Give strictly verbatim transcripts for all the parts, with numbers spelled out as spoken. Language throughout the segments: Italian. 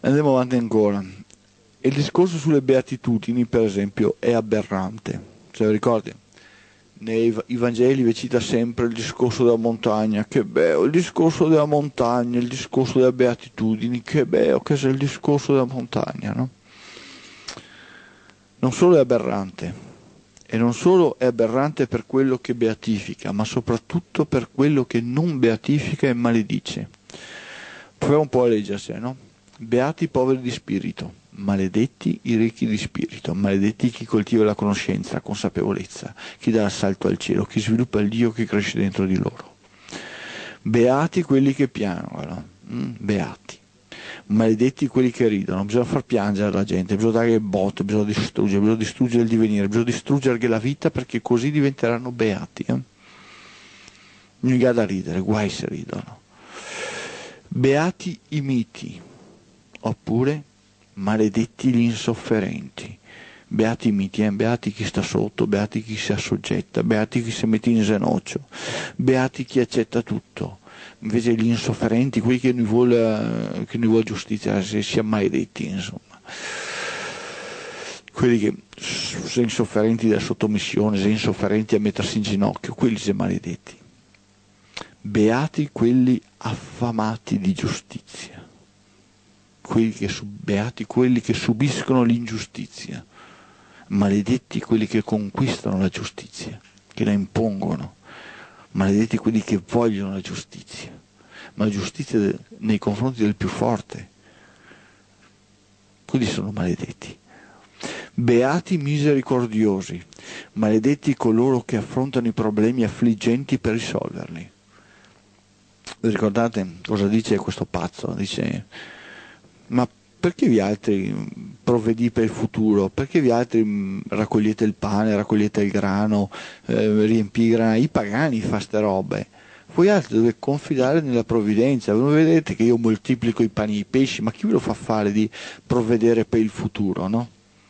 Andiamo avanti ancora. Il discorso sulle beatitudini, per esempio, è aberrante. Se vi ricordi? Nei v- i Vangeli vi cita sempre il discorso della montagna, che bello, il discorso della montagna, il discorso delle beatitudini, che bello che sia il discorso della montagna, no? Non solo è aberrante, e non solo è aberrante per quello che beatifica, ma soprattutto per quello che non beatifica e maledice. Proviamo un po' a leggersene, no? Beati i poveri di spirito, maledetti i ricchi di spirito, maledetti chi coltiva la conoscenza, la consapevolezza, chi dà l'assalto al cielo, chi sviluppa il Dio che cresce dentro di loro. Beati quelli che piangono, mm, beati. Maledetti quelli che ridono, bisogna far piangere la gente, bisogna dare il botto, bisogna distruggere, bisogna distruggere il divenire, bisogna distruggere la vita perché così diventeranno beati. Eh? Mica da ridere, guai se ridono. Beati i miti, oppure maledetti gli insofferenti. Beati i miti, eh? Beati chi sta sotto, beati chi si assoggetta, beati chi si mette in ginocchio, beati chi accetta tutto. Invece gli insofferenti, quelli che non vuole, che non vuole giustizia, se sia maledetti, insomma. Quelli che sono insofferenti della sottomissione, sono insofferenti a mettersi in ginocchio, quelli sono maledetti. Beati quelli affamati di giustizia, quelli che, beati quelli che subiscono l'ingiustizia, maledetti quelli che conquistano la giustizia, che la impongono. Maledetti quelli che vogliono la giustizia, ma la giustizia de- nei confronti del più forte. Quelli sono maledetti. Beati misericordiosi, maledetti coloro che affrontano i problemi affliggenti per risolverli. Vi ricordate cosa dice questo pazzo? Dice, ma perché vi altri provvedite per il futuro? Perché vi altri mh, raccogliete il pane, raccogliete il grano, eh, riempite i granai? I pagani fa ste robe. Voi altri dovete confidare nella provvidenza. Non vedete che io moltiplico i pani e i pesci, ma chi ve lo fa fare di provvedere per il futuro, no?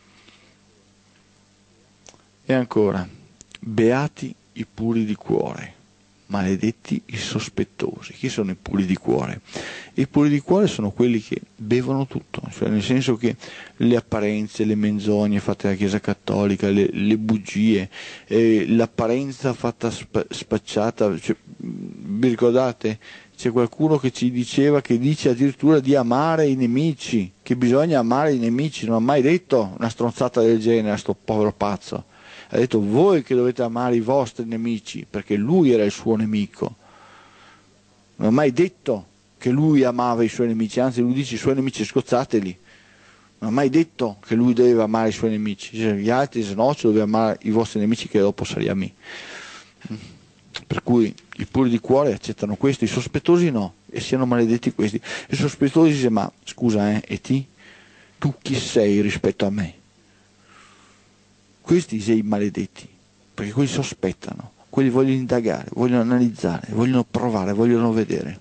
E ancora, beati i puri di cuore, maledetti i sospettosi. Chi sono i puri di cuore? I puri di cuore sono quelli che bevono tutto, cioè nel senso che le apparenze, le menzogne fatte dalla Chiesa Cattolica, le, le bugie, eh, l'apparenza fatta sp- spacciata, cioè, vi ricordate? C'è qualcuno che ci diceva, che dice addirittura di amare i nemici, che bisogna amare i nemici, non ha mai detto una stronzata del genere a sto povero pazzo. Ha detto voi che dovete amare i vostri nemici, perché lui era il suo nemico. Non ha mai detto che lui amava i suoi nemici, anzi lui dice i suoi nemici scozzateli. Non ha mai detto che lui doveva amare i suoi nemici. Cioè, gli altri se no, dovete amare i vostri nemici che dopo saria me. Per cui i puri di cuore accettano questo, i sospettosi no, e siano maledetti questi. I sospettosi dice, ma scusa, eh, e ti? Tu chi sei rispetto a me? Questi sei i maledetti, perché quelli sospettano, quelli vogliono indagare, vogliono analizzare, vogliono provare, vogliono vedere.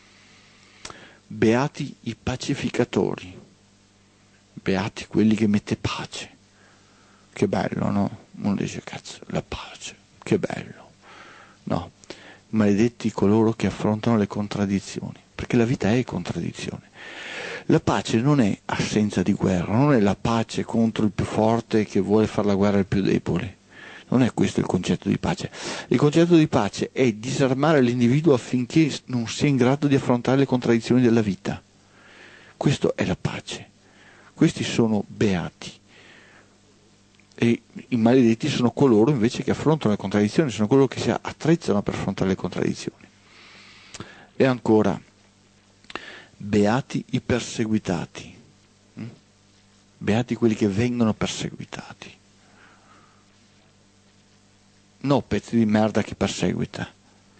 Beati i pacificatori, beati quelli che mette pace. Che bello, no? Uno dice, cazzo, la pace, che bello. No, maledetti coloro che affrontano le contraddizioni, perché la vita è contraddizione. La pace non è assenza di guerra, non è la pace contro il più forte che vuole fare la guerra al più debole. Non è questo il concetto di pace. Il concetto di pace è disarmare l'individuo affinché non sia in grado di affrontare le contraddizioni della vita. Questo è la pace. Questi sono beati. E i maledetti sono coloro invece che affrontano le contraddizioni, sono coloro che si attrezzano per affrontare le contraddizioni. E ancora, beati i perseguitati, beati quelli che vengono perseguitati, no pezzi di merda chi perseguita,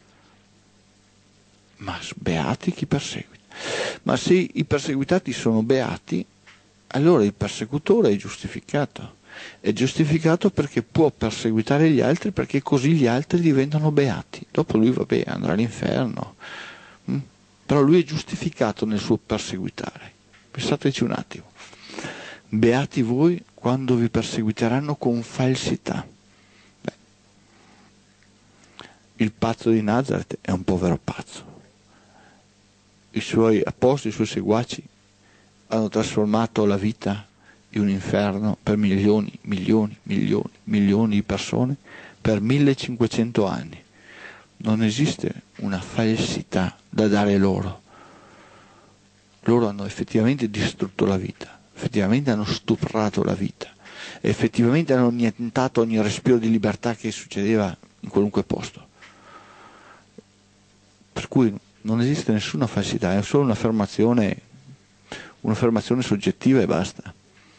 ma beati chi perseguita. Ma se i perseguitati sono beati, allora il persecutore è giustificato. È giustificato perché può perseguitare gli altri, perché così gli altri diventano beati. Dopo lui, vabbè, andrà all'inferno. Mm? Però lui è giustificato nel suo perseguitare. Pensateci un attimo. Beati voi quando vi perseguiteranno con falsità. Beh, il pazzo di Nazareth è un povero pazzo. I suoi apostoli, i suoi seguaci hanno trasformato la vita in un inferno per milioni, milioni, milioni, milioni di persone per millecinquecento anni. Non esiste una falsità da dare loro. Loro hanno effettivamente distrutto la vita, effettivamente hanno stuprato la vita, effettivamente hanno annientato ogni respiro di libertà che succedeva in qualunque posto. Per cui non esiste nessuna falsità, è solo un'affermazione, un'affermazione soggettiva e basta.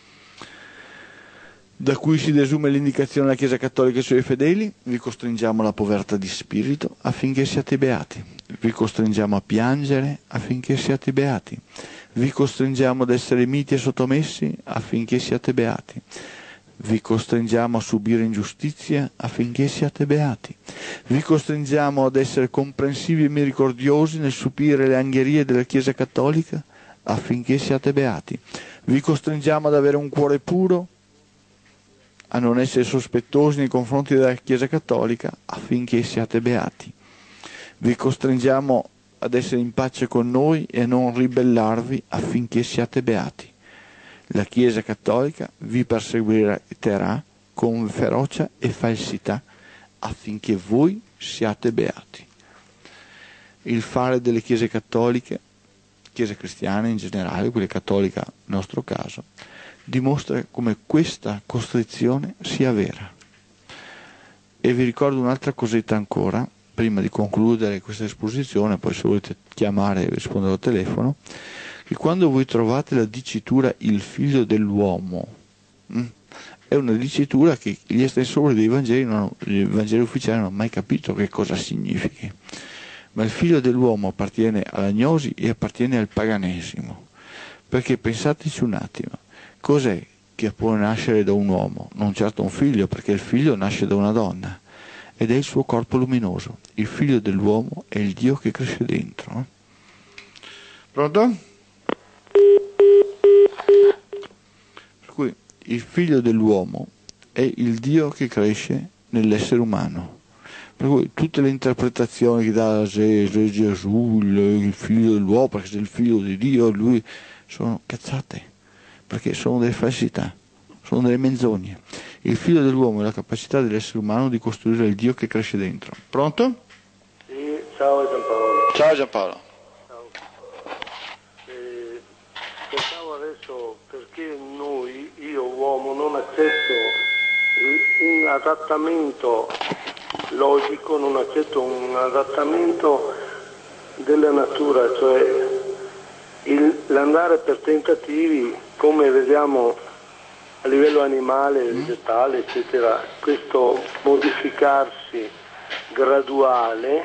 Da cui si desume l'indicazione della Chiesa Cattolica e ai suoi fedeli: vi costringiamo alla povertà di spirito affinché siate beati, vi costringiamo a piangere affinché siate beati, vi costringiamo ad essere miti e sottomessi affinché siate beati, vi costringiamo a subire ingiustizia affinché siate beati, vi costringiamo ad essere comprensivi e misericordiosi nel subire le angherie della Chiesa Cattolica affinché siate beati, vi costringiamo ad avere un cuore puro, a non essere sospettosi nei confronti della Chiesa Cattolica affinché siate beati. Vi costringiamo ad essere in pace con noi e a non ribellarvi affinché siate beati. La Chiesa Cattolica vi perseguiterà con ferocia e falsità affinché voi siate beati. Il fare delle Chiese Cattoliche, Chiese cristiane in generale, quelle cattoliche nel nostro caso, dimostra come questa costrizione sia vera. E vi ricordo un'altra cosetta ancora, prima di concludere questa esposizione, poi se volete chiamare e rispondere al telefono, che quando voi trovate la dicitura il figlio dell'uomo, mh, è una dicitura che gli estensori dei Vangeli, non, i Vangeli ufficiali non hanno mai capito che cosa significhi. Ma il figlio dell'uomo appartiene all'agnosi e appartiene al paganesimo. Perché pensateci un attimo, cos'è che può nascere da un uomo? Non certo un figlio, perché il figlio nasce da una donna, ed è il suo corpo luminoso. Il figlio dell'uomo è il Dio che cresce dentro. Pronto? Per cui il figlio dell'uomo è il Dio che cresce nell'essere umano. Per cui tutte le interpretazioni che dà Gesù, il figlio dell'uomo, perché se è il figlio di Dio, lui, sono cazzate, perché sono delle falsità, sono delle menzogne. Il figlio dell'uomo è la capacità dell'essere umano di costruire il Dio che cresce dentro. Pronto? Sì, ciao Giampaolo. Ciao Giampaolo. Ciao. Eh, pensavo adesso perché noi, io uomo, non accetto un adattamento logico, non accetto un adattamento della natura, cioè il, l'andare per tentativi, come vediamo a livello animale, vegetale, eccetera, questo modificarsi graduale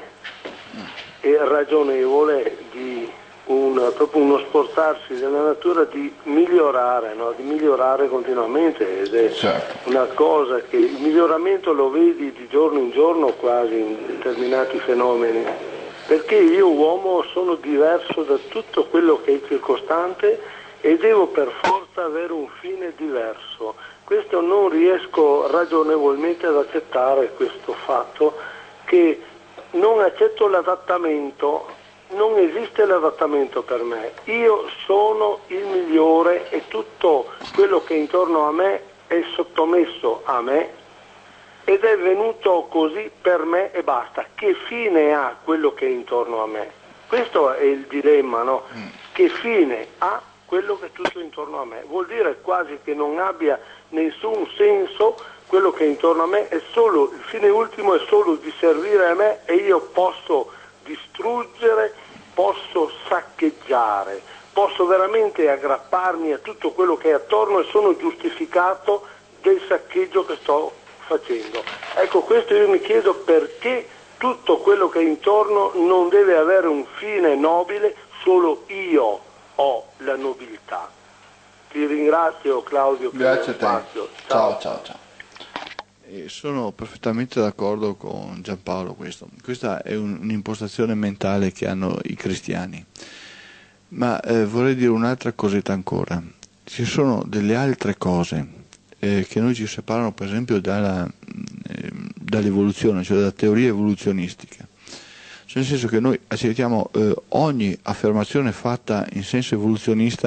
e ragionevole di un, proprio uno sforzarsi della natura di migliorare, no? Di migliorare continuamente, ed è certo. Una cosa che il miglioramento lo vedi di giorno in giorno quasi in determinati fenomeni, perché io uomo sono diverso da tutto quello che è circostante e devo per forza avere un fine diverso. Questo non riesco ragionevolmente ad accettare, questo fatto che non accetto l'adattamento. Non esiste l'adattamento per me, io sono il migliore e tutto quello che è intorno a me è sottomesso a me ed è venuto così per me e basta. Che fine ha quello che è intorno a me? Questo è il dilemma, no? Mm. Che fine ha quello che è tutto intorno a me? Vuol dire quasi che non abbia nessun senso quello che è intorno a me, è solo, il fine ultimo è solo di servire a me e io posso distruggere, posso saccheggiare, posso veramente aggrapparmi a tutto quello che è attorno e sono giustificato del saccheggio che sto facendo. Ecco, questo io mi chiedo perché tutto quello che è intorno non deve avere un fine nobile, solo io ho la nobiltà. Ti ringrazio Claudio per Grazie lo spazio. Ciao, ciao, ciao. ciao. E sono perfettamente d'accordo con Giampaolo questo. Questa è un, un'impostazione mentale che hanno i cristiani. Ma eh, vorrei dire un'altra cosetta ancora. Ci sono delle altre cose eh, che noi ci separano, per esempio, dalla, eh, dall'evoluzione, cioè dalla teoria evoluzionistica. Cioè, nel senso che noi accettiamo eh, ogni affermazione fatta in senso evoluzionista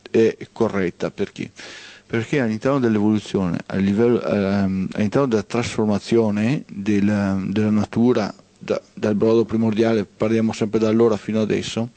è corretta. Perché? Perché all'interno dell'evoluzione, a livello, ehm, all'interno della trasformazione del, della natura da, dal brodo primordiale, parliamo sempre da allora fino adesso,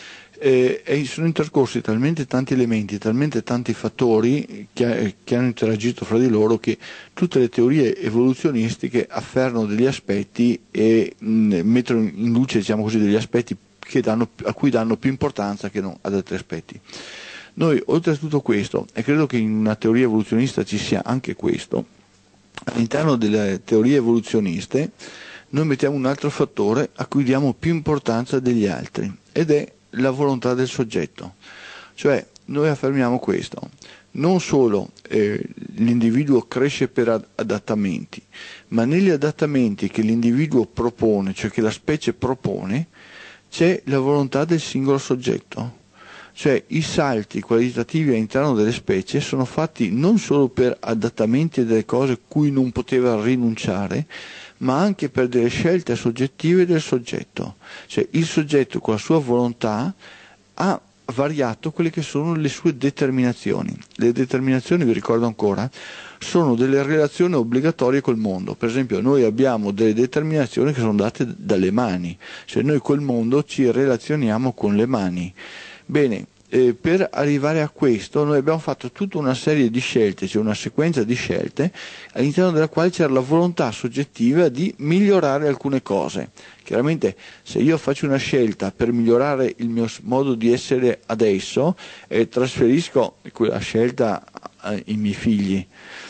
eh, e sono intercorsi talmente tanti elementi, talmente tanti fattori che, che hanno interagito fra di loro, che tutte le teorie evoluzionistiche affermano degli aspetti e mh, mettono in luce, diciamo così, degli aspetti che danno, a cui danno più importanza che non ad altri aspetti. Noi, oltre a tutto questo, e credo che in una teoria evoluzionista ci sia anche questo, all'interno delle teorie evoluzioniste noi mettiamo un altro fattore a cui diamo più importanza degli altri, ed è la volontà del soggetto. Cioè, noi affermiamo questo: non solo eh, l'individuo cresce per adattamenti, ma negli adattamenti che l'individuo propone, cioè che la specie propone, c'è la volontà del singolo soggetto. Cioè, i salti qualitativi all'interno delle specie sono fatti non solo per adattamenti e delle cose cui non poteva rinunciare, ma anche per delle scelte soggettive del soggetto. Cioè, il soggetto con la sua volontà ha variato quelle che sono le sue determinazioni. Le determinazioni, vi ricordo ancora, sono delle relazioni obbligatorie col mondo. Per esempio, noi abbiamo delle determinazioni che sono date dalle mani, cioè noi col mondo ci relazioniamo con le mani. Bene, eh, per arrivare a questo noi abbiamo fatto tutta una serie di scelte, cioè una sequenza di scelte all'interno della quale c'era la volontà soggettiva di migliorare alcune cose. Chiaramente, se io faccio una scelta per migliorare il mio modo di essere adesso e trasferisco quella scelta ai miei figli,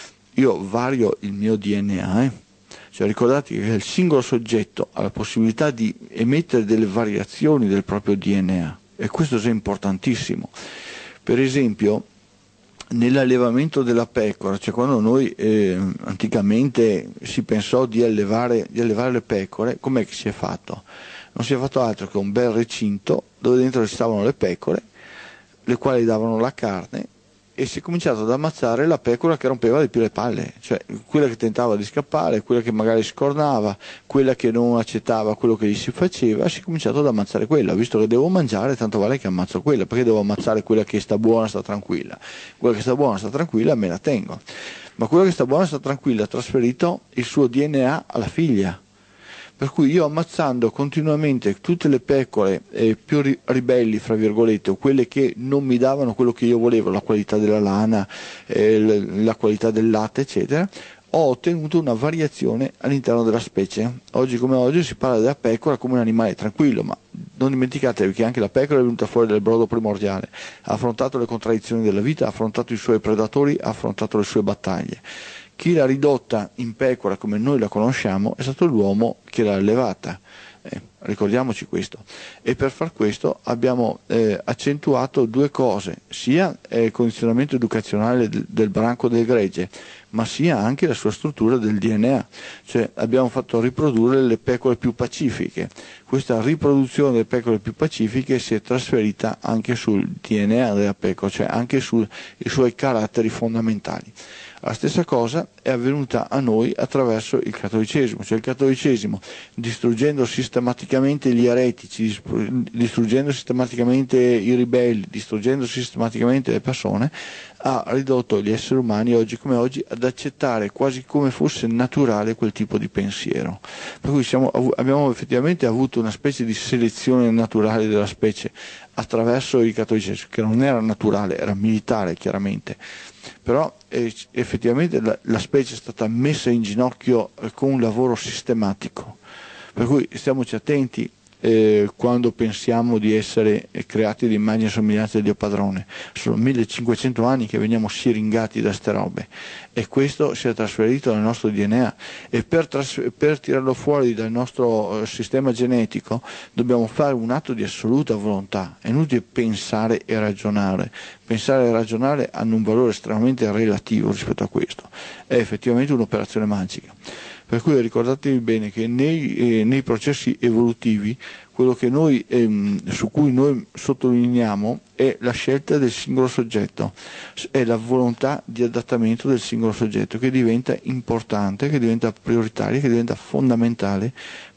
io vario il mio D N A, eh? Cioè, ricordate che il singolo soggetto ha la possibilità di emettere delle variazioni del proprio D N A, e questo è importantissimo. Per esempio, nell'allevamento della pecora, cioè quando noi eh, anticamente si pensò di allevare, di allevare le pecore, com'è che si è fatto? Non si è fatto altro che un bel recinto dove dentro ci stavano le pecore, le quali davano la carne, e si è cominciato ad ammazzare la pecora che rompeva di più le palle, cioè quella che tentava di scappare, quella che magari scornava, quella che non accettava quello che gli si faceva. Si è cominciato ad ammazzare quella. Visto che devo mangiare, tanto vale che ammazzo quella, perché devo ammazzare quella che sta buona, sta tranquilla. Quella che sta buona, sta tranquilla, me la tengo. Ma quella che sta buona, sta tranquilla ha trasferito il suo D N A alla figlia. Per cui io, ammazzando continuamente tutte le pecore eh, più ri- ribelli, fra virgolette, o quelle che non mi davano quello che io volevo, la qualità della lana, eh, l- la qualità del latte, eccetera, ho ottenuto una variazione all'interno della specie. Oggi come oggi si parla della pecora come un animale tranquillo, ma non dimenticatevi che anche la pecora è venuta fuori dal brodo primordiale, ha affrontato le contraddizioni della vita, ha affrontato i suoi predatori, ha affrontato le sue battaglie. Chi l'ha ridotta in pecora come noi la conosciamo è stato l'uomo che l'ha allevata, eh, ricordiamoci questo. E per far questo abbiamo eh, accentuato due cose, sia eh, il condizionamento educazionale del, del branco del gregge, ma sia anche la sua struttura del D N A, cioè abbiamo fatto riprodurre le pecore più pacifiche. Questa riproduzione delle pecore più pacifiche si è trasferita anche sul D N A della pecora, cioè anche sui suoi caratteri fondamentali. La stessa cosa è avvenuta a noi attraverso il cattolicesimo, cioè il cattolicesimo, distruggendo sistematicamente gli eretici, distruggendo sistematicamente i ribelli, distruggendo sistematicamente le persone, ha ridotto gli esseri umani oggi come oggi ad accettare quasi come fosse naturale quel tipo di pensiero. Per cui siamo, abbiamo effettivamente avuto una specie di selezione naturale della specie attraverso il cattolicesimo, che non era naturale, era militare chiaramente. Però eh, effettivamente la, la specie è stata messa in ginocchio eh, con un lavoro sistematico, per cui stiamoci attenti eh, quando pensiamo di essere eh, creati di immagine e somiglianza di Dio Padrone. Sono millecinquecento anni che veniamo siringati da ste robe, e questo si è trasferito nel nostro D N A, e per, tras- per tirarlo fuori dal nostro eh, sistema genetico dobbiamo fare un atto di assoluta volontà. È inutile pensare e ragionare. Pensare e ragionare hanno un valore estremamente relativo rispetto a questo. È effettivamente un'operazione magica. Per cui ricordatevi bene che nei, eh, nei processi evolutivi quello che noi, ehm, su cui noi sottolineiamo è la scelta del singolo soggetto, è la volontà di adattamento del singolo soggetto, che diventa importante, che diventa prioritaria, che diventa fondamentale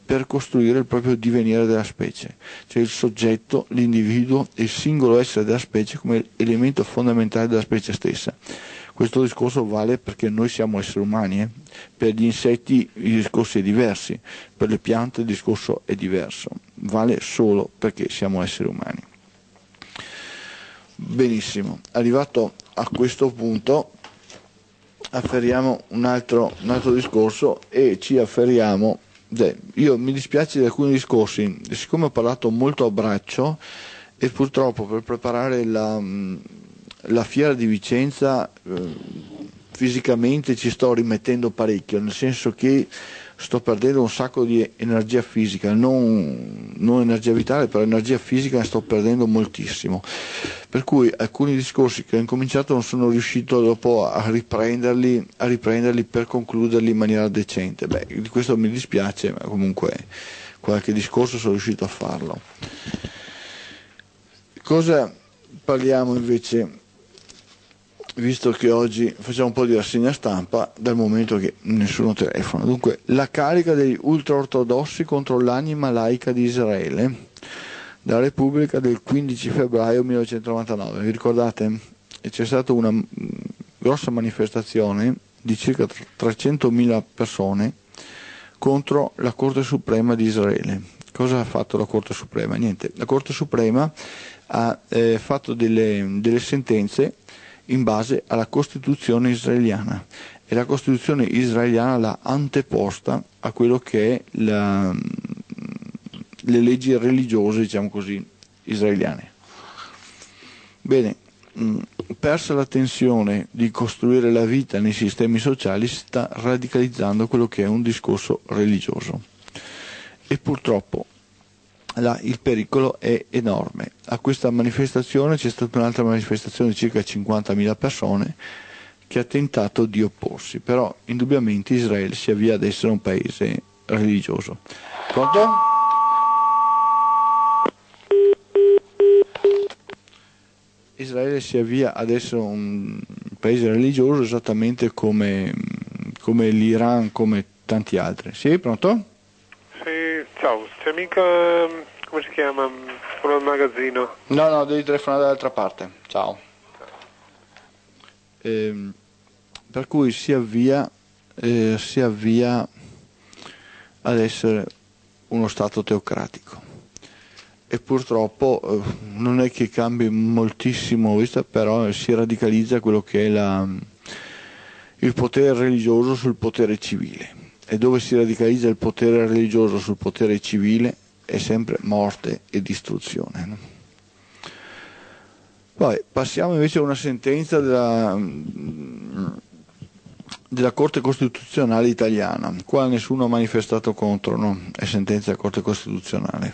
per costruire il proprio divenire della specie, cioè il soggetto, l'individuo e il singolo essere della specie come elemento fondamentale della specie stessa. Questo discorso vale perché noi siamo esseri umani, eh? Per gli insetti il discorso è diverso, per le piante il discorso è diverso, vale solo perché siamo esseri umani. Benissimo, arrivato a questo punto afferriamo un altro, un altro discorso e ci afferriamo, beh, io mi dispiace di alcuni discorsi, siccome ho parlato molto a braccio e purtroppo per preparare la, la fiera di Vicenza eh, fisicamente ci sto rimettendo parecchio, nel senso che sto perdendo un sacco di energia fisica, non, non energia vitale, però energia fisica ne sto perdendo moltissimo, per cui alcuni discorsi che ho incominciato non sono riuscito dopo a riprenderli, a riprenderli per concluderli in maniera decente. Beh, di questo mi dispiace, ma comunque qualche discorso sono riuscito a farlo. Cosa parliamo invece? Visto che oggi facciamo un po' di rassegna stampa, dal momento che nessuno telefona. Dunque, la carica degli ultraortodossi contro l'anima laica di Israele, dalla Repubblica del quindici febbraio millenovecentonovantanove. Vi ricordate? E c'è stata una grossa manifestazione di circa trecentomila persone contro la Corte Suprema di Israele. Cosa ha fatto la Corte Suprema? Niente, la Corte Suprema ha eh, fatto delle, delle sentenze in base alla Costituzione israeliana e la Costituzione israeliana l'ha anteposta a quello che è la, le leggi religiose, diciamo così, israeliane. Bene, mh, persa la tensione di costruire la vita nei sistemi sociali, si sta radicalizzando quello che è un discorso religioso e purtroppo là il pericolo è enorme. A questa manifestazione c'è stata un'altra manifestazione di circa cinquantamila persone che ha tentato di opporsi, però indubbiamente Israele si avvia ad essere un paese religioso. Pronto? Israele si avvia ad essere un paese religioso esattamente come, come l'Iran, come tanti altri. Sì, pronto? Sì, ciao, c'è mica, come si chiama, quello del magazzino? No, no, devi telefonare dall'altra parte, ciao. Eh, per cui si avvia, eh, si avvia ad essere uno Stato teocratico e purtroppo eh, non è che cambi moltissimo, visto, però si radicalizza quello che è la, il potere religioso sul potere civile. E dove si radicalizza il potere religioso sul potere civile è sempre morte e distruzione. No? Poi passiamo invece a una sentenza della, della Corte Costituzionale italiana. Qua nessuno ha manifestato contro, no? È sentenza della Corte Costituzionale.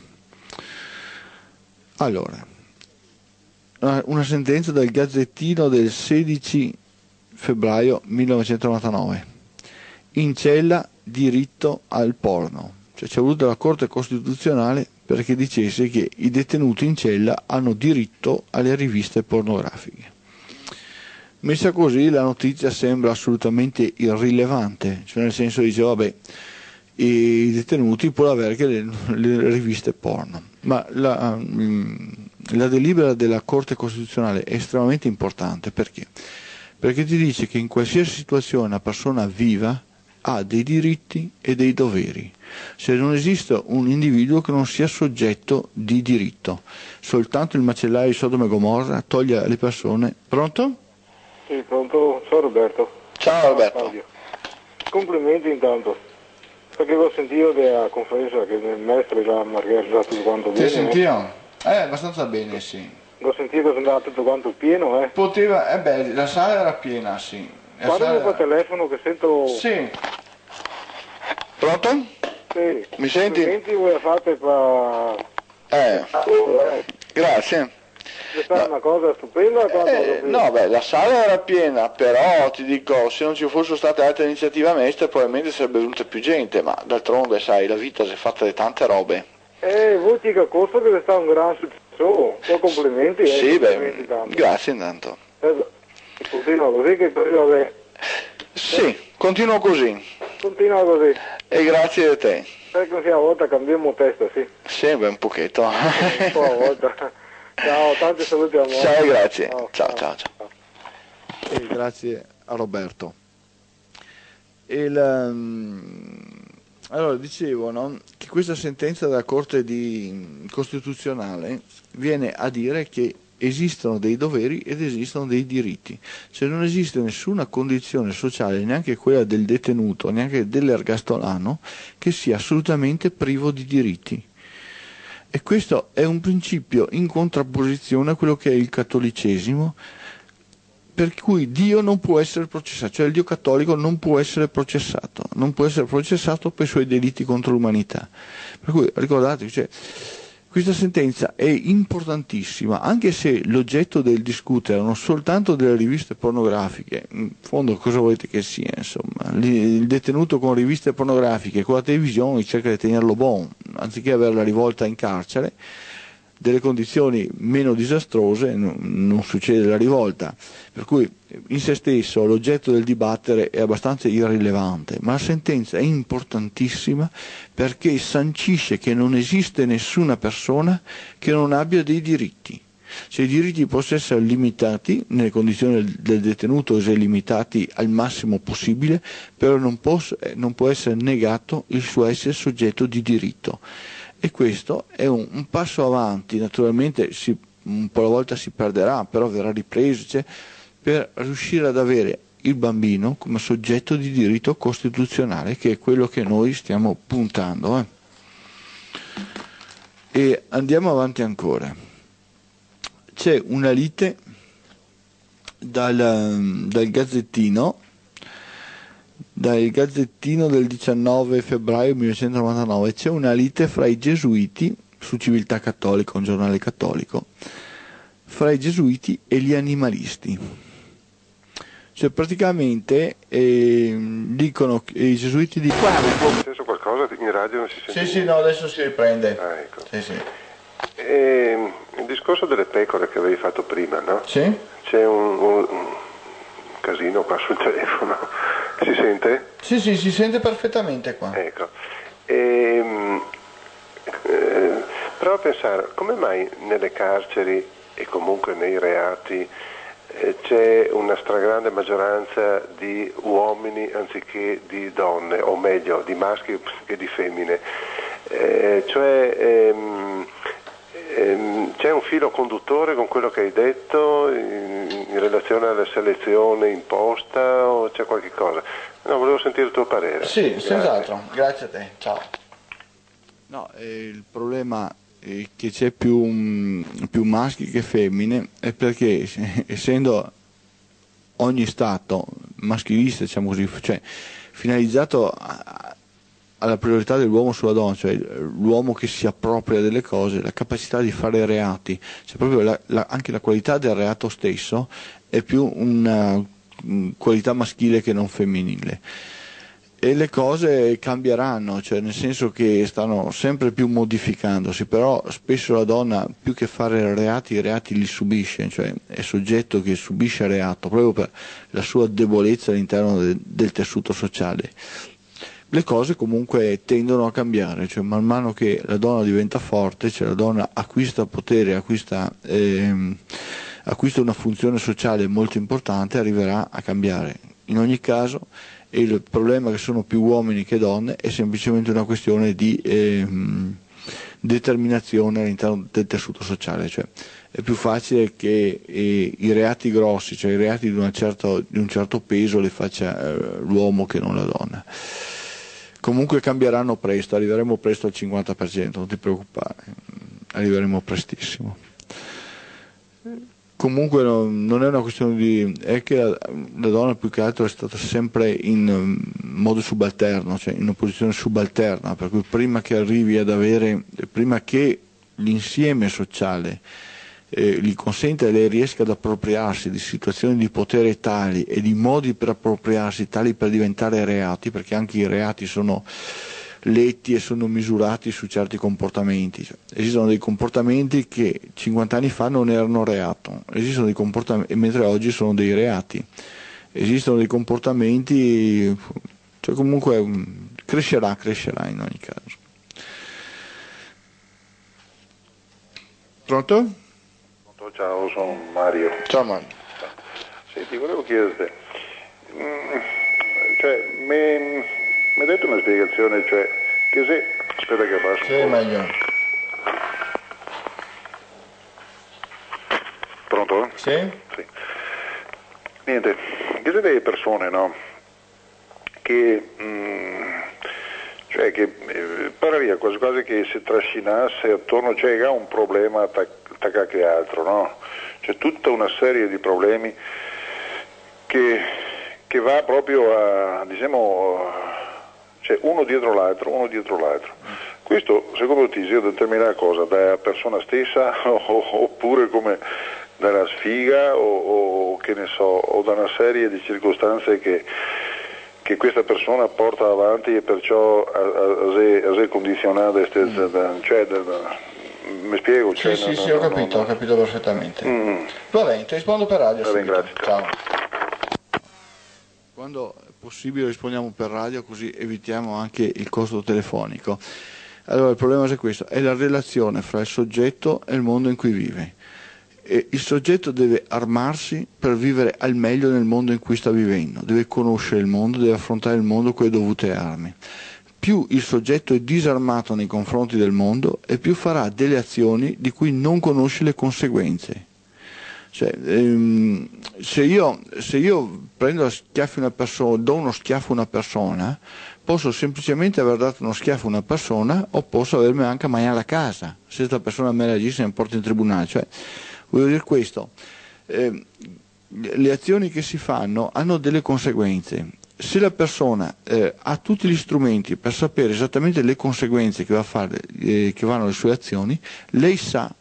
Allora, una sentenza del Gazzettino del sedici febbraio millenovecentonovantanove. In cella diritto al porno, cioè c'è voluto la Corte Costituzionale perché dicesse che i detenuti in cella hanno diritto alle riviste pornografiche. Messa così la notizia sembra assolutamente irrilevante, cioè nel senso dice vabbè, i detenuti possono avere che le, le riviste porno, ma la, la delibera della Corte Costituzionale è estremamente importante. Perché? Perché ti dice che in qualsiasi situazione una persona viva ha dei diritti e dei doveri, cioè non esiste un individuo che non sia soggetto di diritto. Soltanto il macellaio di Sodoma e Gomorra toglie alle persone. Pronto? Sì, pronto, ciao Roberto. Ciao Roberto. Fabio. Complimenti intanto, perché ho sentito della conferenza che il maestro l'ha organizzato tutto quanto bene. Ti sentivo? Eh, abbastanza bene, sì. Ho sentito che è andato tutto quanto pieno, eh. Poteva, eh beh, la sala era piena, sì. Guardami per telefono che sento... Sì. Pronto? Sì. Mi senti? Complimenti voi fate per... Eh, grazie. È stata una cosa stupenda? Eh, no, beh, la sala era piena, però ti dico, se non ci fossero state altre iniziative mestre probabilmente sarebbe venuta più gente, ma d'altronde, sai, la vita si è fatta di tante robe. Eh, voi ci capisco che è stato un gran successo, so, complimenti. Eh, sì, complimenti beh, tanto. grazie intanto. Eh, continua così che poi vabbè. Sì, continuo così. Continua così. E grazie a te. Sai così a volta cambiamo testa, sì. Sempre un pochetto. Un po' a volta. Ciao, tanti saluti a voi. Ciao, grazie. Ciao, Ciao, ciao, ciao. ciao. E grazie a Roberto. Il, um, allora, dicevo, no, che questa sentenza della Corte di, Costituzionale viene a dire che esistono dei doveri ed esistono dei diritti, cioè non esiste nessuna condizione sociale, neanche quella del detenuto, neanche dell'ergastolano, che sia assolutamente privo di diritti. E questo è un principio in contrapposizione a quello che è il cattolicesimo, per cui Dio non può essere processato, cioè il Dio cattolico non può essere processato, non può essere processato per i suoi delitti contro l'umanità. Per cui ricordatevi, cioè, questa sentenza è importantissima, anche se l'oggetto del discutere erano soltanto delle riviste pornografiche. In fondo cosa volete che sia, insomma? Il detenuto con riviste pornografiche, con la televisione cerca di tenerlo buono, anziché avere la rivolta in carcere. Delle condizioni meno disastrose non, non succede la rivolta, per cui in se stesso l'oggetto del dibattere è abbastanza irrilevante, ma la sentenza è importantissima perché sancisce che non esiste nessuna persona che non abbia dei diritti. Se i diritti possono essere limitati nelle condizioni del, del detenuto, se limitati al massimo possibile, però non può, non può essere negato il suo essere soggetto di diritto. E questo è un, un passo avanti, naturalmente si, un po' alla volta si perderà, però verrà ripreso, cioè, per riuscire ad avere il bambino come soggetto di diritto costituzionale, che è quello che noi stiamo puntando. Eh. E andiamo avanti ancora. C'è una lite dal, dal Gazzettino, dal Gazzettino del diciannove febbraio millenovecentonovantanove, c'è una lite fra i gesuiti, su Civiltà Cattolica, un giornale cattolico, fra i gesuiti e gli animalisti. Cioè praticamente eh, dicono che i gesuiti dicono... Nel senso qualcosa in radio non si sente? Sì, sì, no, adesso si riprende. Ah, ecco. Sì, sì. E, il discorso delle pecore che avevi fatto prima, no? Sì? C'è un, un, un casino qua sul telefono. Si sente? Sì, sì, si sente perfettamente qua. Ecco. E, eh, prova a pensare, come mai nelle carceri e comunque nei reati eh, c'è una stragrande maggioranza di uomini anziché di donne, o meglio, di maschi che di femmine? Eh, cioè ehm, ehm, c'è un filo conduttore con quello che hai detto in, in relazione alla selezione imposta, o c'è qualche cosa? No, volevo sentire il tuo parere. Sì, senz'altro, grazie a te, ciao. No, eh, il problema è che c'è più, um, più maschi che femmine è perché essendo ogni stato maschilista, diciamo così, cioè finalizzato a, alla priorità dell'uomo sulla donna, cioè l'uomo che si appropria delle cose, la capacità di fare reati, cioè proprio la, la, anche la qualità del reato stesso è più una qualità maschile che non femminile. E le cose cambieranno, cioè nel senso che stanno sempre più modificandosi, però spesso la donna più che fare reati, i reati li subisce, cioè è soggetto che subisce reato proprio per la sua debolezza all'interno de, del tessuto sociale. Le cose comunque tendono a cambiare, cioè man mano che la donna diventa forte, cioè la donna acquista potere, acquista, ehm, acquista una funzione sociale molto importante, arriverà a cambiare. In ogni caso il problema che sono più uomini che donne è semplicemente una questione di ehm, determinazione all'interno del tessuto sociale, cioè è più facile che eh, i reati grossi, cioè i reati di, una certo, di un certo peso li faccia eh, l'uomo che non la donna. Comunque cambieranno presto, arriveremo presto al cinquanta per cento, non ti preoccupare, arriveremo prestissimo. Comunque no, non è una questione di... è che la, la donna più che altro è stata sempre in um, modo subalterno, cioè in una posizione subalterna, per cui prima che arrivi ad avere, prima che l'insieme sociale eh, gli consente e lei riesca ad appropriarsi di situazioni di potere tali e di modi per appropriarsi tali per diventare reati, perché anche i reati sono letti e sono misurati su certi comportamenti, cioè, esistono dei comportamenti che cinquanta anni fa non erano reato, esistono dei comportamenti mentre oggi sono dei reati, esistono dei comportamenti, cioè comunque crescerà, crescerà in ogni caso. Pronto? Ciao, sono Mario. Ciao Mario. Senti, volevo chiederti, mm, cioè, mi hai detto una spiegazione, cioè, che se... Aspetta che abbasso. Sì, meglio. Pronto? Sì? Sì. Niente, che se delle persone, no, che... Mm, cioè che eh, pararia quasi quasi che si trascinasse attorno, cioè che ha un problema attaccato che altro, no? C'è tutta una serie di problemi che, che va proprio a, diciamo, cioè uno dietro l'altro, uno dietro l'altro. Questo secondo te sia determinata cosa dalla persona stessa oppure come dalla sfiga o, o che ne so, o da una serie di circostanze che che questa persona porta avanti e perciò è condizionata, mm. cioè, da, da, mi spiego? Cioè, sì, no, sì, no, sì, ho no, capito, no, ho capito perfettamente. Mm. Va bene, ti rispondo per radio. Va bene, grazie. Ciao. Quando è possibile rispondiamo per radio, così evitiamo anche il costo telefonico. Allora, il problema è questo, è la relazione fra il soggetto e il mondo in cui vive. E il soggetto deve armarsi per vivere al meglio nel mondo in cui sta vivendo, deve conoscere il mondo, deve affrontare il mondo con le dovute armi. Più il soggetto è disarmato nei confronti del mondo e più farà delle azioni di cui non conosce le conseguenze. Cioè, ehm, se, io, se io prendo a schiaffi una persona, do uno schiaffo a una persona, posso semplicemente aver dato uno schiaffo a una persona o posso avermi anche a mangiare a casa, se questa persona me reagisce e mi porta in tribunale. Cioè, voglio dire questo, eh, le azioni che si fanno hanno delle conseguenze. Se la persona eh, ha tutti gli strumenti per sapere esattamente le conseguenze che va a fare, eh, che vanno le sue azioni, lei sa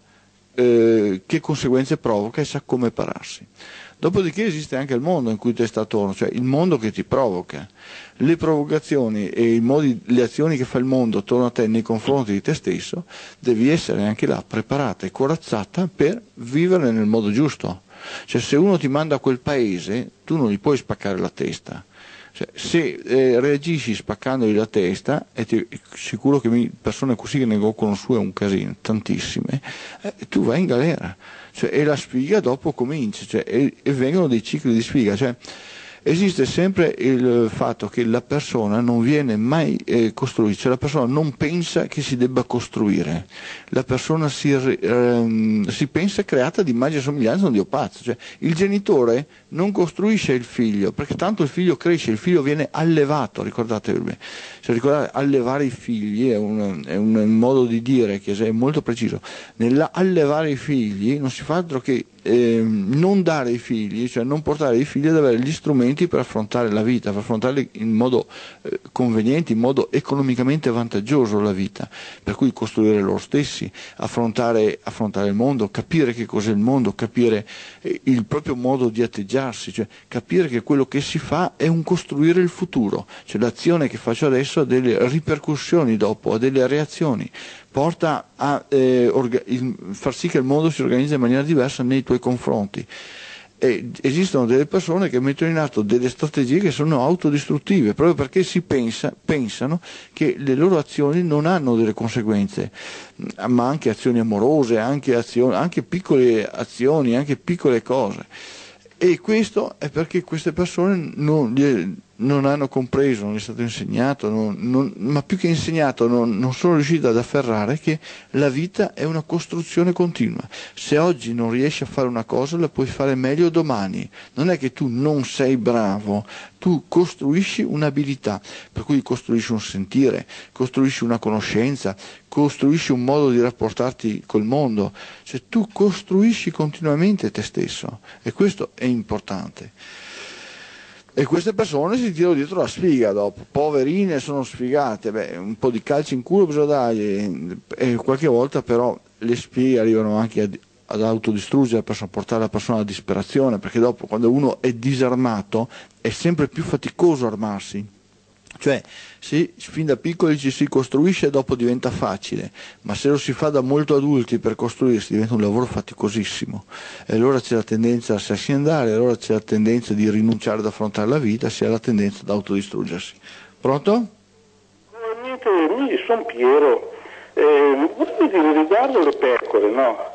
eh, che conseguenze provoca e sa come pararsi. Dopodiché esiste anche il mondo in cui ti sta attorno, cioè il mondo che ti provoca. Le provocazioni e i modi, le azioni che fa il mondo attorno a te nei confronti di te stesso, devi essere anche là preparata e corazzata per vivere nel modo giusto. Cioè se uno ti manda a quel paese, tu non gli puoi spaccare la testa. Cioè, se eh, reagisci spaccandogli la testa, e ti, sicuro che mi, persone così che ne ho conosciute un casino, tantissime, eh, tu vai in galera. Cioè, e la sfiga dopo comincia, cioè, e, e vengono dei cicli di sfiga. Cioè, esiste sempre il fatto che la persona non viene mai eh, costruita, cioè la persona non pensa che si debba costruire, la persona si, ehm, si pensa creata di immagine e somiglianza di un Dio pazzo. Cioè, il genitore non costruisce il figlio, perché tanto il figlio cresce, il figlio viene allevato, ricordatevi, cioè, ricordate, allevare i figli è un, è un modo di dire che è molto preciso. Nell'allevare i figli non si fa altro che eh, non dare ai figli, cioè non portare i figli ad avere gli strumenti per affrontare la vita, per affrontarli in modo eh, conveniente, in modo economicamente vantaggioso la vita, per cui costruire loro stessi, affrontare, affrontare il mondo, capire che cos'è il mondo, capire eh, il proprio modo di atteggiarsi, cioè capire che quello che si fa è un costruire il futuro, cioè l'azione che faccio adesso ha delle ripercussioni dopo, ha delle reazioni, porta a eh, orga- il, far sì che il mondo si organizzi in maniera diversa nei tuoi confronti. E esistono delle persone che mettono in atto delle strategie che sono autodistruttive, proprio perché si pensa, pensano che le loro azioni non hanno delle conseguenze, ma anche azioni amorose, anche, azioni, anche piccole azioni, anche piccole cose. E questo è perché queste persone non, non hanno compreso, non è stato insegnato, non, non, ma più che insegnato non, non sono riusciti ad afferrare che la vita è una costruzione continua. Se oggi non riesci a fare una cosa la puoi fare meglio domani, non è che tu non sei bravo, tu costruisci un'abilità, per cui costruisci un sentire, costruisci una conoscenza, costruisci un modo di rapportarti col mondo, cioè tu costruisci continuamente te stesso e questo è importante. E queste persone si tirano dietro la sfiga dopo, poverine, sono sfigate, beh, un po' di calci in culo bisogna dargli, e qualche volta però le sfighe arrivano anche ad, ad autodistruggere la persona, portare la persona alla disperazione, perché dopo quando uno è disarmato è sempre più faticoso armarsi. Cioè, se fin da piccoli ci si costruisce dopo diventa facile, ma se lo si fa da molto adulti per costruirsi diventa un lavoro faticosissimo. E allora c'è la tendenza a lasciarsi andare, allora c'è la tendenza di rinunciare ad affrontare la vita, c'è la tendenza ad autodistruggersi. Pronto? Niente, io sono Piero. Eh, volevo dire riguardo le pecore, no?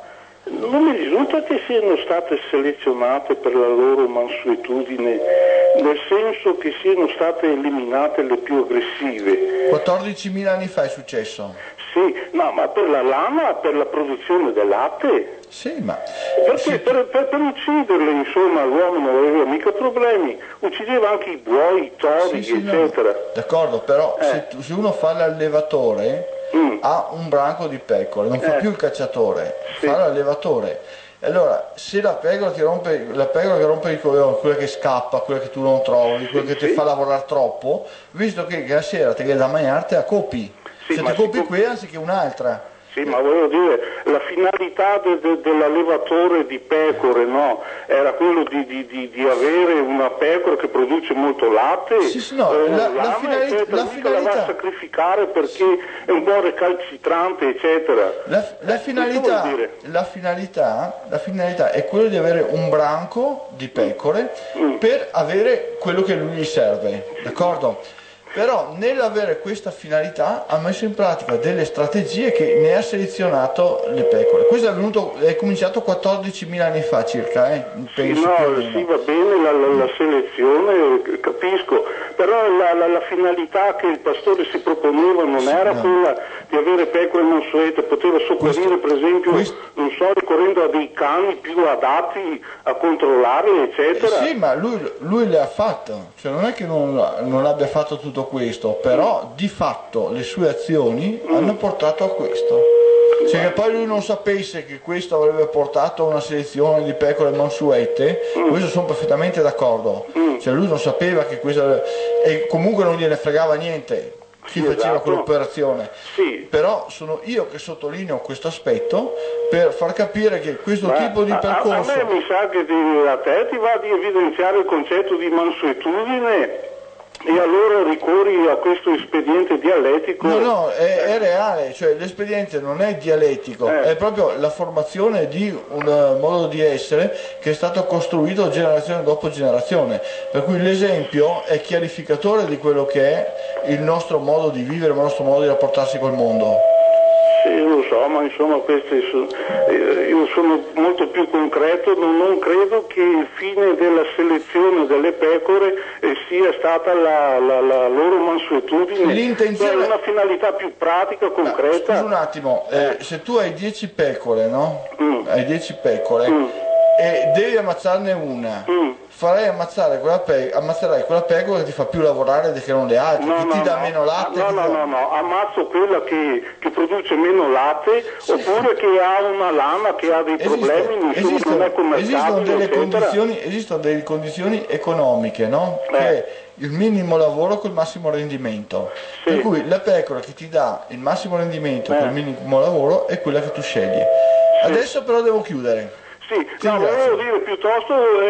Non mi risulta che siano state selezionate per la loro mansuetudine, nel senso che siano state eliminate le più aggressive. quattordicimila anni fa è successo. Sì, no, ma per la lana, per la produzione del latte. Sì, ma... Perché sì. per, per, per ucciderle, insomma, l'uomo non aveva mica problemi, uccideva anche i buoi, i tori, Sì, sì, eccetera. no. D'accordo, però Eh. se, tu- se uno fa l'allevatore Mm. ha un branco di pecore, non fa Eh. più il cacciatore, Sì. fa l'allevatore. E allora, se la pecora ti rompe, la pecora che rompe i coglioni, quella che scappa, quella che tu non trovi, quella che ti sì. fa lavorare troppo, visto che la sera ti viene da mangiare, te la copi. Sì, se ma ti copi si- quella anziché un'altra. Sì, ma volevo dire, la finalità de, de, dell'allevatore di pecore, no? Era quello di, di, di, di avere una pecora che produce molto latte, Sì, sì, no, eh, la- la lana, finali- eccetera, la mica finalità- la va a sacrificare perché è un po' recalcitrante, eccetera. La, la Eh, finalità, cosa vuol dire? la, finalità, la finalità è quella di avere un branco di pecore per avere quello che lui gli serve, d'accordo? Però nell'avere questa finalità ha messo in pratica delle strategie che ne ha selezionato le pecore. Questo è, avvenuto, è cominciato quattordicimila anni fa circa, eh, Sì, penso più o no, meno. sì, va bene la, la, la selezione, eh, capisco, però la, la, la finalità che il pastore si proponeva non Sì, era no. quella di avere pecore mansuete, poteva sopperire Questo- per esempio, questo- non so, ricorrendo a dei cani più adatti a controllarle, Eh eccetera. sì, ma lui, lui le ha fatto, cioè non è che non, non abbia fatto tutto questo, però di fatto le sue azioni hanno portato a questo. Cioè che poi lui non sapesse che questo avrebbe portato a una selezione di pecore mansuete, questo sono perfettamente d'accordo. Cioè lui non sapeva che questo... e comunque non gliene fregava niente chi Sì, faceva esatto. quell'operazione. Sì. Però sono io che sottolineo questo aspetto per far capire che questo Ma tipo di a- percorso... A, a me mi sa che ti- a te ti va di evidenziare il concetto di mansuetudine e allora ricorri a questo espediente dialettico. No, no, è, è reale, cioè l'espediente non è dialettico, Eh. è proprio la formazione di un eh, modo di essere che è stato costruito generazione dopo generazione, per cui l'esempio è chiarificatore di quello che è il nostro modo di vivere, il nostro modo di rapportarsi col mondo. Sì, lo so, ma insomma questi so- eh, io sono molto più concreto, non, non credo che il fine della selezione delle pecore eh, sia stata la, la- la loro mansuetudine, L'intenzione- cioè una finalità più pratica, Ma, concreta. scusa un attimo, eh, se tu hai dieci pecore, no? Mm. Hai dieci pecore Mm. e devi ammazzarne una, Mm. farai ammazzare quella pe- ammazzerai quella pecora che ti fa più lavorare che non le altre, No, che no, ti dà no. meno latte. No, che ti no, dà- no, no, ammazzo quella che, che produce meno latte oppure che ha una lana che ha dei Esiste- problemi, insomma, non esistono, è esistono, commerciabile, delle eccetera. condizioni, esistono delle condizioni economiche, no? Eh. Che è il minimo lavoro col massimo rendimento. Sì. Per cui la pecora che ti dà il massimo rendimento Eh. col minimo lavoro è quella che tu scegli. Adesso però devo chiudere. Sì, Ti no, ringrazio. volevo dire, piuttosto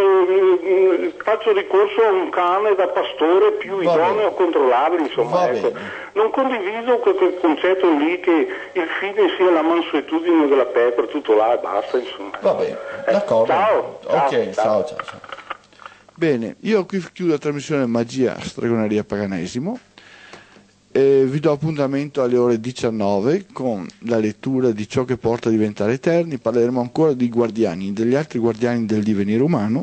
eh, eh, faccio ricorso a un cane da pastore più Va idoneo bene. a controllarli, insomma, Va ecco. bene. Non condivido quel, quel concetto lì che il fine sia la mansuetudine della pecora, tutto là e basta, insomma. Va bene, Eh, d'accordo. ciao, ciao, Ok, ciao. ciao, ciao, ciao. Bene, io qui chiudo la trasmissione Magia, Stregoneria, Paganesimo. E vi do appuntamento alle ore diciannove con la lettura di Ciò che porta a diventare eterni. Parleremo ancora di guardiani, degli altri guardiani del divenire umano,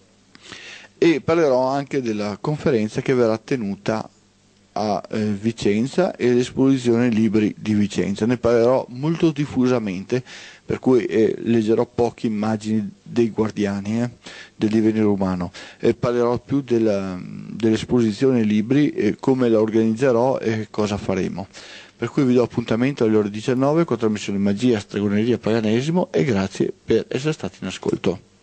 e parlerò anche della conferenza che verrà tenuta a eh, Vicenza e l'esposizione Libri di Vicenza. Ne parlerò molto diffusamente, per cui eh, leggerò poche immagini dei guardiani eh, del divenire umano, e parlerò più della, dell'esposizione Libri, eh, come la organizzerò e cosa faremo. Per cui vi do appuntamento alle ore diciannove con la trasmissione Magia, Stregoneria, Paganesimo, e grazie per essere stati in ascolto.